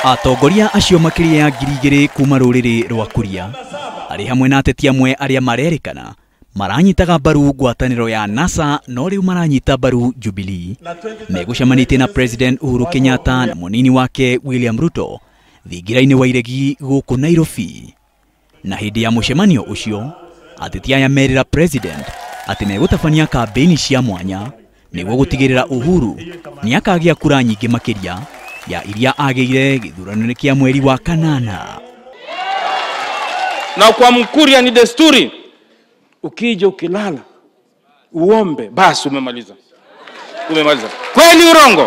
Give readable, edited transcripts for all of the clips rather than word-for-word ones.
Atongoria acio makiria ya ngiri kuma ruriri rwa Kuria ari hamwe na ateti amwe aria marerikana maranyitaga mbaru ngwataniro ya NASA no riu maranyita mbaru Jubilee megucemanitie na President Uhuru Kenyatta na munini wake William Ruto thingiraini wa iregi guku Nairobi. Na hindi ya mucemanio ucio ateti aya merira President ati megutabania kampeni cia mwanya niguo gutigirira Uhuru ni akagia kura nyingi makiria ya iria ageire githurano kia mweri wa kanana. Na kwa Mkuria ni desturi, ukija ukilala uombe basi umemaliza. Kweli urongo?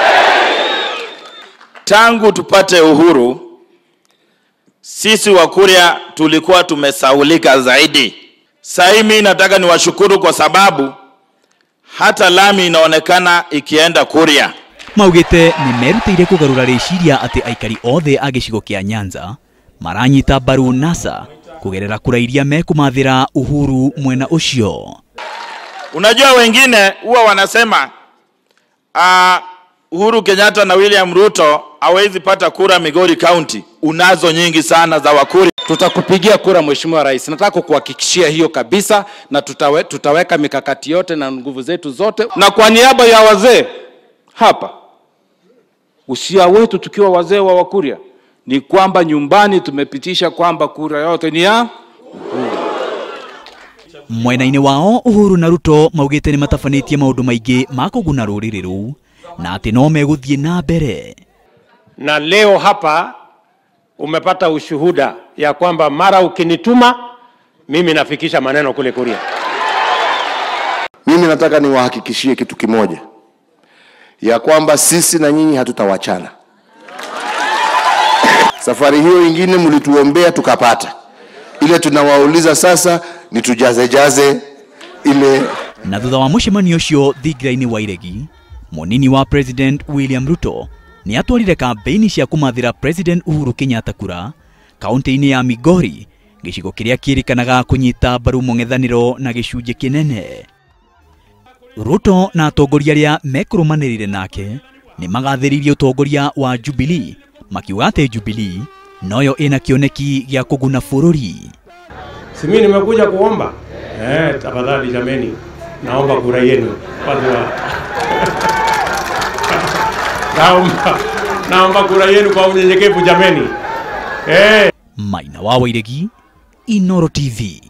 Tangu tupate uhuru sisi Wakuria tulikuwa tumesaulika zaidi. Sasa mimi nataka niwashukuru kwa sababu hata lami inaonekana ikienda Kuria. Maugite ni merutire kugarura reciria ati aikari othe a gicigo kia Nyanza maranyita mbaru NASA kugerera kura iria mekumathira Uhuru mwena ucio. Unajua wengine huwa wanasema Uhuru Kenyatta na William Ruto hawezi pata kura Migori County. Unazo nyingi sana za Wakuria. Tutakupigia kura Mheshimiwa Rais. Nataka kuhakikishia hiyo kabisa, na tutaweka mikakati yote na nguvu zetu zote. Na kwa niaba ya wazee hapa, usia wetu tukiwa wazee wa Wakuria ni kwamba nyumbani tumepitisha kwamba kura yote ni ya Uhuru. Mwena-ini wao Uhuru na Ruto maugite ni matafanitie maundu maingi ma kuguna ruriri ruu na ati no meguthie na mbere. Na leo hapa umepata ushuhuda ya kwamba mara ukinituma mimi nafikisha maneno kule Kuria. Mimi nataka niwahakikishie kitu kimoja, ya kwamba sisi na nyinyi hatutawachana. Safari hiyo ingine mlituombea tukapata. Ile tunawauliza sasa ni tujaze ile. Na thutha wa mucemanio ucio thingiraini wa iregi, munini wa President William Ruto ni atwarire kampeni cia kumathira President Uhuru Kenyatta kura kaunti-ini ya Migori, gicigo kiria kirikanaga kunyita mbaru mung'ethaniro na gicunji kinene. Ruto na atongoria aria mekurumanirire nake ni magathiririe utongoria wa Jubilee makiuga ati Jubilee noyo ina kioneki gia kuguna bururi. Si mimi nimekuja kuomba. Tafadhali jameni, naomba kura yenu. Naomba kura yenu kwa unyenyekevu jameni. Maina wa Wairegi, Inooro TV.